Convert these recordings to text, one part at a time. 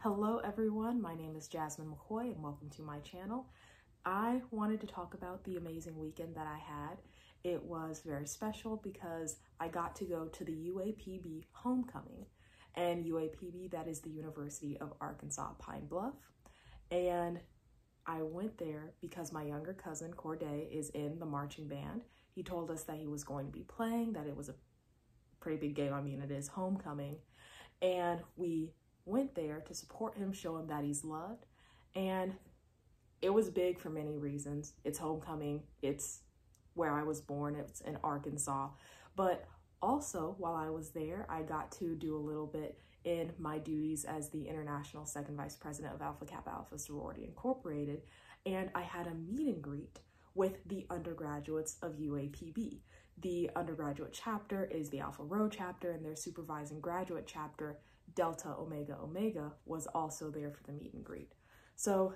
Hello everyone, my name is Jasmine McCoy and welcome to my channel. I wanted to talk about the amazing weekend that I had. It was very special because I got to go to the UAPB homecoming. And UAPB, that is the University of Arkansas Pine Bluff. And I went there because my younger cousin, Corday, is in the marching band. He told us that he was going to be playing, that it was a pretty big game. I mean, it is homecoming. And we went there to support him, show him that he's loved. And it was big for many reasons. It's homecoming, it's where I was born, it's in Arkansas. But also, while I was there, I got to do a little bit in my duties as the International Second Vice President of Alpha Kappa Alpha Sorority Incorporated. And I had a meet and greet with the undergraduates of UAPB. The undergraduate chapter is the Alpha Rho chapter, and their supervising graduate chapter, Delta Omega Omega, was also there for the meet and greet. So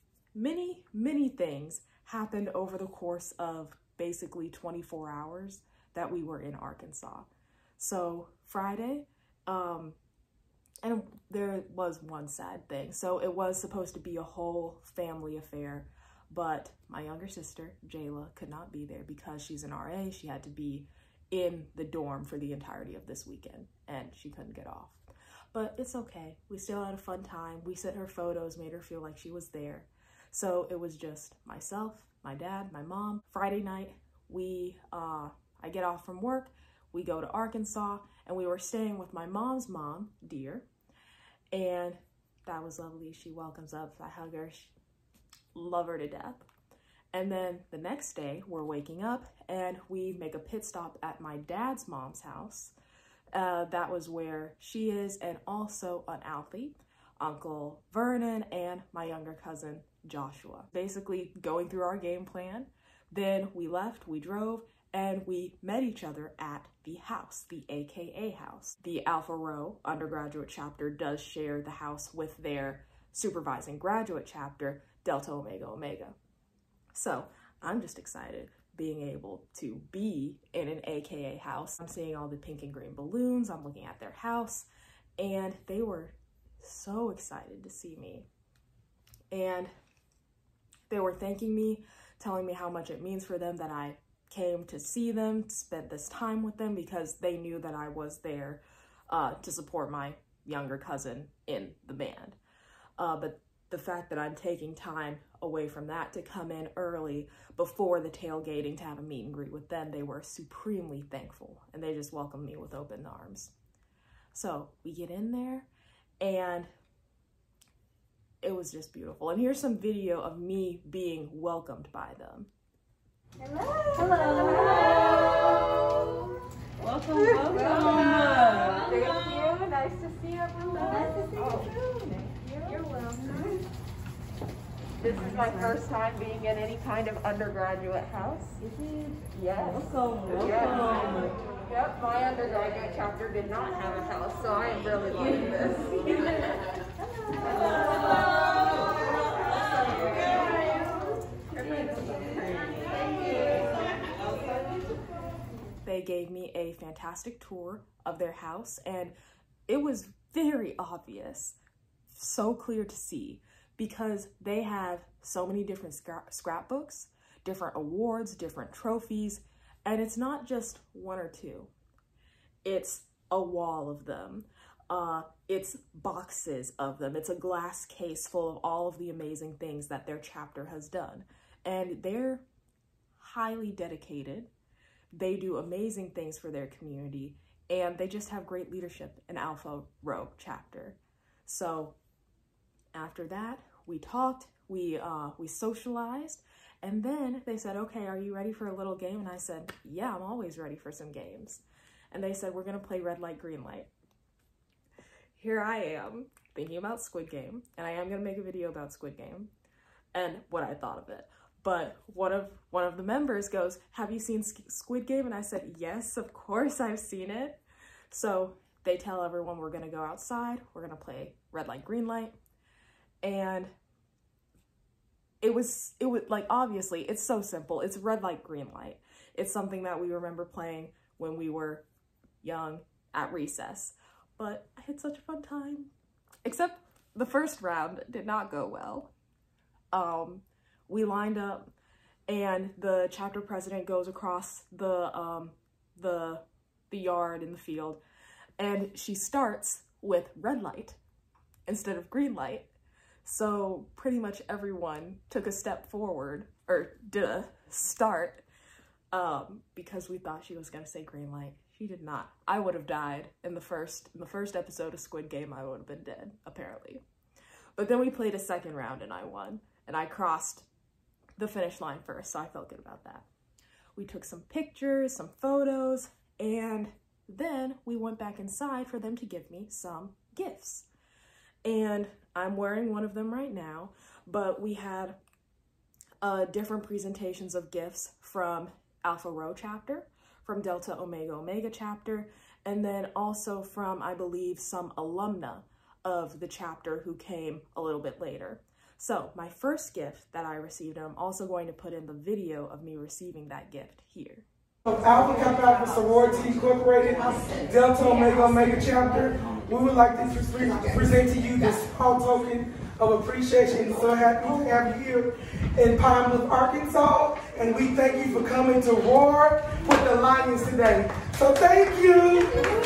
many things happened over the course of basically 24 hours that we were in Arkansas. So Friday, and there was one sad thing. So it was supposed to be a whole family affair, but my younger sister, Jayla, could not be there because she's an RA. She had to be in the dorm for the entirety of this weekend, and she couldn't get off. But it's okay. We still had a fun time. We sent her photos, made her feel like she was there. So it was just myself, my dad, my mom. Friday night, I get off from work, we go to Arkansas, and we were staying with my mom's mom, Dear, and that was lovely. She welcomes us, I hug her, love her to death. And then the next day, we're waking up and we make a pit stop at my dad's mom's house. That was where she is, and also an Alfie, Uncle Vernon, and my younger cousin, Joshua. Basically going through our game plan. Then we left, we drove, and we met each other at the house, the AKA house. The Alpha Rho undergraduate chapter does share the house with their supervising graduate chapter, Delta Omega Omega. So I'm just excited being able to be in an AKA house. I'm seeing all the pink and green balloons, I'm looking at their house, and they were so excited to see me. And they were thanking me, telling me how much it means for them that I came to see them, spent this time with them, because they knew that I was there to support my younger cousin in the band. But the fact that I'm taking time away from that to come in early before the tailgating to have a meet and greet with them, they were supremely thankful, and they just welcomed me with open arms. So we get in there, and it was just beautiful. And here's some video of me being welcomed by them. Hello. Hello. Welcome, welcome. Thank you. Nice to see everyone. Nice to see you too. Thank you. You're welcome. This is my first time being in any kind of undergraduate house. Yes. Welcome, Yes. welcome. Yep, my undergraduate chapter did not have a house, so I am really loving this. They gave me a fantastic tour of their house, and it was very obvious, so clear to see, because they have so many different scrapbooks, different awards, different trophies, and it's not just one or two. It's a wall of them. It's boxes of them. It's a glass case full of all of the amazing things that their chapter has done. And they're highly dedicated. They do amazing things for their community, and they just have great leadership in Alpha Rho chapter. So after that, we talked, we socialized, and then they said, okay, are you ready for a little game? And I said, yeah, I'm always ready for some games. And they said, we're gonna play red light, green light. Here I am thinking about Squid Game, and I am gonna make a video about Squid Game and what I thought of it. But one of the members goes, have you seen Squid Game? And I said, yes, of course I've seen it. So they tell everyone we're gonna go outside, we're gonna play red light, green light. And it was like, obviously, it's so simple. It's red light, green light. It's something that we remember playing when we were young at recess. But I had such a fun time. Except the first round did not go well. We lined up and the chapter president goes across the yard in the field, and she starts with red light instead of green light. So pretty much everyone took a step forward, or did a start, because we thought she was gonna say green light. She did not. I would have died in the first episode of Squid Game. I would have been dead, apparently. But then we played a second round and I won, and I crossed the finish line first, so I felt good about that. We took some pictures, some photos, and then we went back inside for them to give me some gifts. And I'm wearing one of them right now, but we had different presentations of gifts from Alpha Rho chapter, from Delta Omega Omega chapter, and then also from, I believe, some alumna of the chapter who came a little bit later. So my first gift that I received, and I'm also going to put in the video of me receiving that gift here. Alpha Kappa Alpha Sorority Incorporated, Delta Omega Omega chapter, we would like to present to you this small token of appreciation. So happy to have you here in Pine Bluff, Arkansas, and we thank you for coming to roar with the Lions today. So thank you.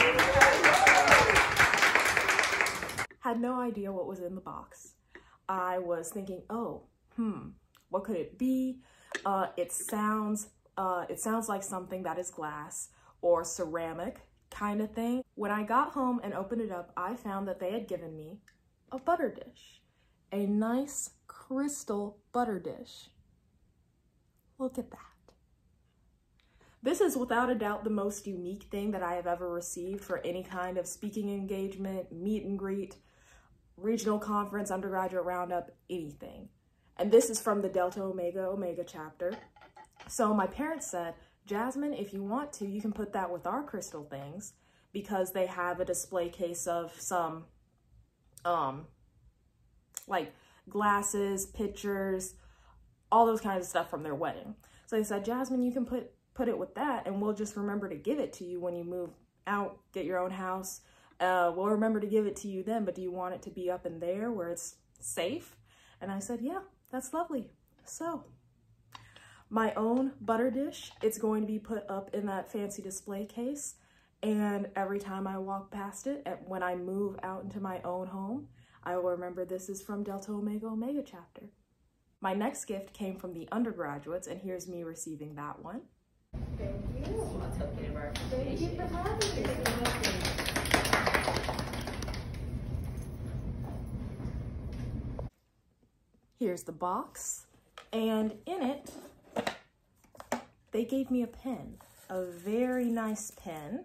Had no idea what was in the box. I was thinking, oh, what could it be? It sounds like something that is glass or ceramic kind of thing. When I got home and opened it up, I found that they had given me a butter dish, a nice crystal butter dish. Look at that. This is without a doubt the most unique thing that I have ever received for any kind of speaking engagement, meet and greet, regional conference, undergraduate roundup, anything. And this is from the Delta Omega Omega chapter. So my parents said, Jasmine, if you want to, you can put that with our crystal things, because they have a display case of some, like glasses, pictures, all those kinds of stuff from their wedding. So they said, Jasmine, you can put it with that, and we'll just remember to give it to you when you move out, get your own house. We'll remember to give it to you then, but do you want it to be up in there where it's safe? And I said, yeah, that's lovely. So my own butter dish, it's going to be put up in that fancy display case. And every time I walk past it, when I move out into my own home, I will remember this is from Delta Omega Omega chapter. My next gift came from the undergraduates, and here's me receiving that one. Thank you. Thank you for having me. Here's the box, and in it, they gave me a pen, a very nice pen.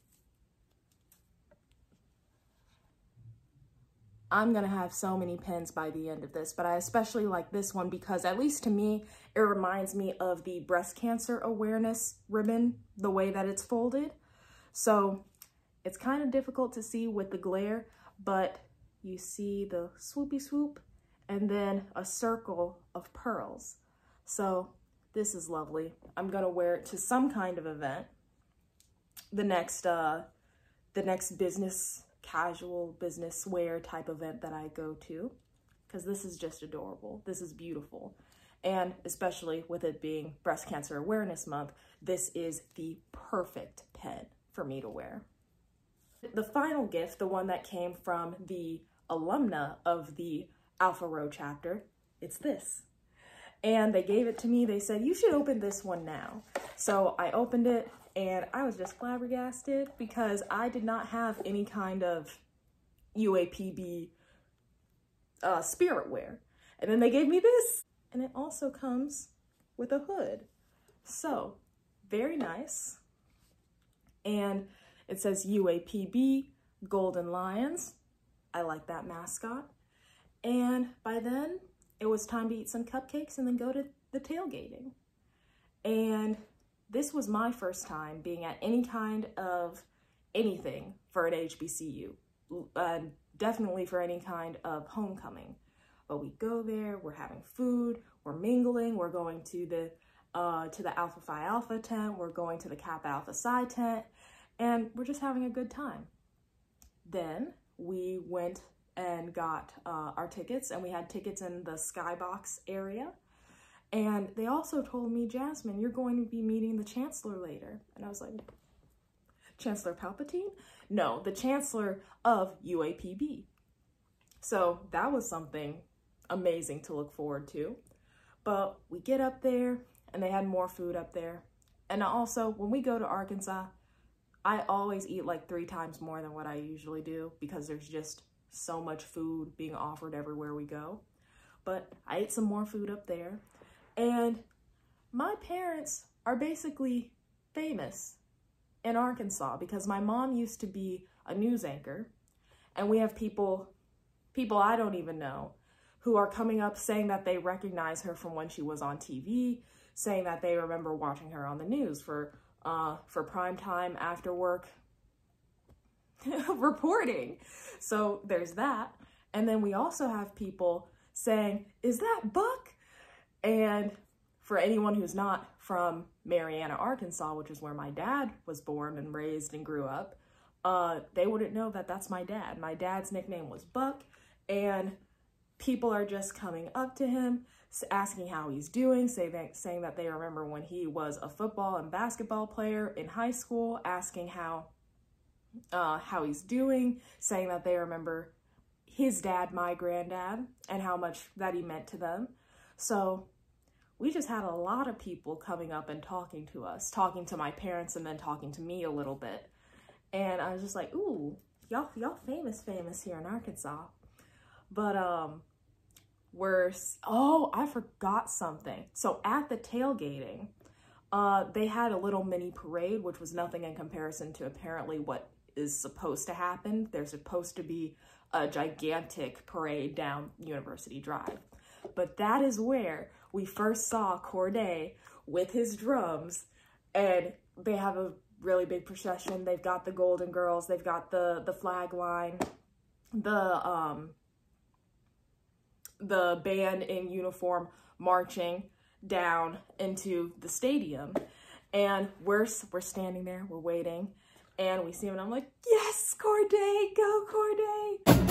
I'm gonna have so many pens by the end of this, but I especially like this one because, at least to me, it reminds me of the breast cancer awareness ribbon, the way that it's folded. So it's kind of difficult to see with the glare, but you see the swoopy swoop and then a circle of pearls. So this is lovely. I'm gonna wear it to some kind of event. The next business, casual business wear type event that I go to, because this is just adorable. This is beautiful. And especially with it being Breast Cancer Awareness Month, this is the perfect pen for me to wear. The final gift, the one that came from the alumna of the Alpha Rho chapter, it's this. And they gave it to me. They said, you should open this one now. So I opened it, and I was just flabbergasted because I did not have any kind of UAPB spirit wear. And then they gave me this, and it also comes with a hood. So very nice. And it says UAPB, Golden Lions. I like that mascot. And by then, it was time to eat some cupcakes and then go to the tailgating. And this was my first time being at any kind of anything for an HBCU, definitely for any kind of homecoming. But we go there, we're having food, we're mingling, we're going to the Alpha Phi Alpha tent, we're going to the Kappa Alpha Psi tent, and we're just having a good time. Then we went and got our tickets, and we had tickets in the skybox area. And they also told me, Jasmine, you're going to be meeting the Chancellor later. And I was like, Chancellor Palpatine? No, the Chancellor of UAPB. So that was something amazing to look forward to. But we get up there, and they had more food up there. And also, when we go to Arkansas, I always eat like 3 times more than what I usually do because there's just so much food being offered everywhere we go. But I ate some more food up there. And my parents are basically famous in Arkansas because my mom used to be a news anchor. And we have people I don't even know who are coming up saying that they recognize her from when she was on TV, saying that they remember watching her on the news for prime time after work reporting. So there's that. And then we also have people saying, is that Buck? And for anyone who's not from Marianna, Arkansas, which is where my dad was born and raised and grew up, they wouldn't know that that's my dad. My dad's nickname was Buck, and people are just coming up to him, asking how he's doing, saying that they remember when he was a football and basketball player in high school, asking how he's doing, saying that they remember his dad, my granddad, and how much that he meant to them. So we just had a lot of people coming up and talking to us, talking to my parents and then talking to me a little bit. And I was just like, ooh, y'all famous here in Arkansas. But I forgot something. So at the tailgating, they had a little mini parade, which was nothing in comparison to apparently what is supposed to happen. There's supposed to be a gigantic parade down University Drive. But that is where we first saw Corday with his drums, and they have a really big procession. They've got the Golden Girls, they've got the flag line, the band in uniform marching down into the stadium. And we're standing there, we're waiting, and we see him, and I'm like, yes, Corday, go Corday!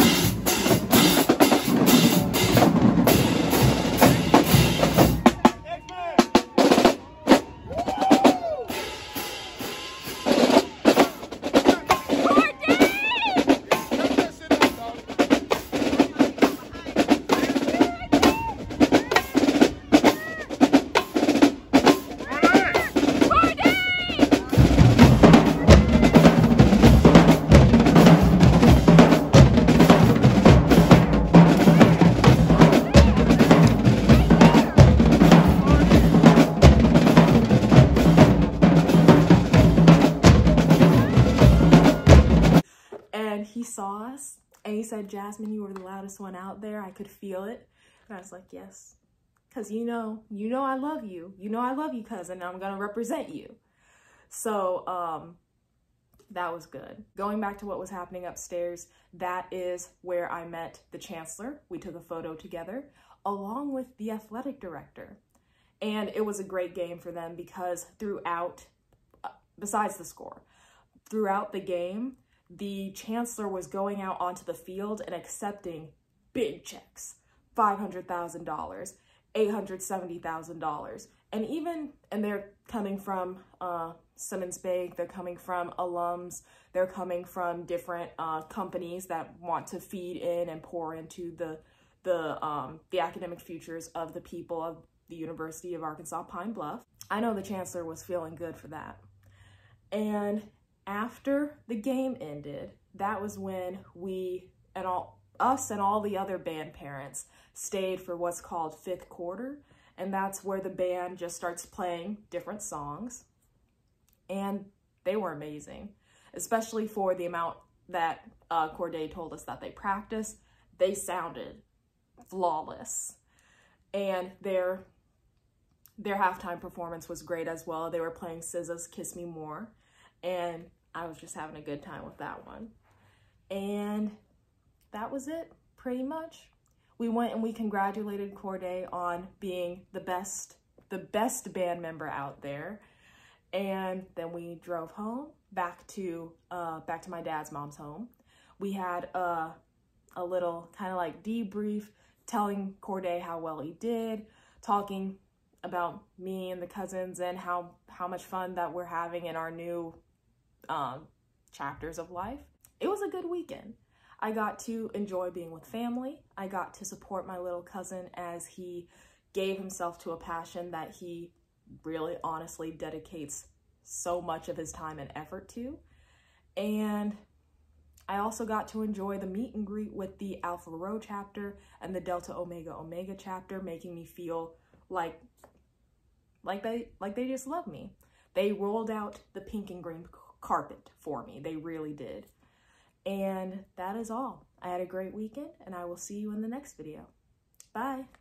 He saw us and he said, Jasmine, you were the loudest one out there. I could feel it. And I was like, yes, because you know I love you. You know I love you, cousin. I'm going to represent you. So that was good. Going back to what was happening upstairs, that is where I met the Chancellor. We took a photo together along with the athletic director. And it was a great game for them because throughout, besides the score, throughout the game, the Chancellor was going out onto the field and accepting big checks, $500,000, $870,000. And they're coming from Simmons Bank, they're coming from alums, they're coming from different companies that want to feed in and pour into the academic futures of the people of the University of Arkansas, Pine Bluff. I know the Chancellor was feeling good for that. And after the game ended, that was when us and all the other band parents stayed for what's called fifth quarter. And that's where the band just starts playing different songs. And they were amazing, especially for the amount that Corday told us that they practiced. They sounded flawless. And their halftime performance was great as well. They were playing SZA's Kiss Me More. And I was just having a good time with that one. And that was it, pretty much. We went and we congratulated Corday on being the best band member out there. And then we drove home back to my dad's mom's home. We had a little kind of like debrief, telling Corday how well he did, talking about me and the cousins and how much fun that we're having in our new chapters of life. It was a good weekend. I got to enjoy being with family. I got to support my little cousin as he gave himself to a passion that he really honestly dedicates so much of his time and effort to. And I also got to enjoy the meet and greet with the Alpha Rho chapter and the Delta Omega Omega chapter, making me feel like they just love me. They rolled out the pink and green carpet for me. They really did. And that is all. I had a great weekend, and I will see you in the next video. Bye.